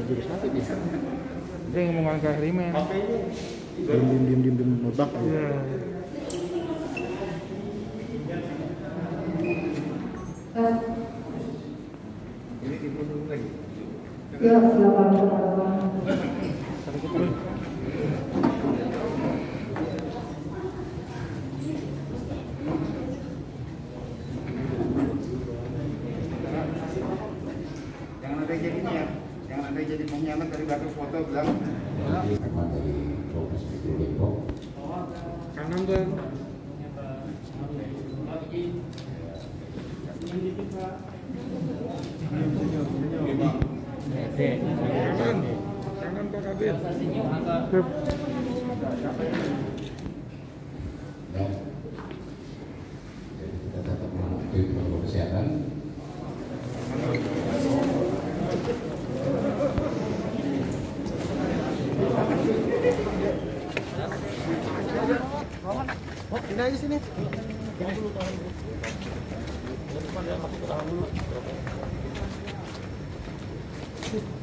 jadi sakit ya. Dia ngomong ke eksperimen. Diem nebak aja. Iya. Ini dibunuh lagi. Ya, silakan. Jangan ada jadi ini ya. Jangan ada jadi pengkhianat dari batu foto bilang. Dari Polres Metro Depok. Kanan tuh. Kanan Pak Kabir. Dan jadi kita tetap mematuhi protokol kesehatan. Ini aja sini. Tahan dulu.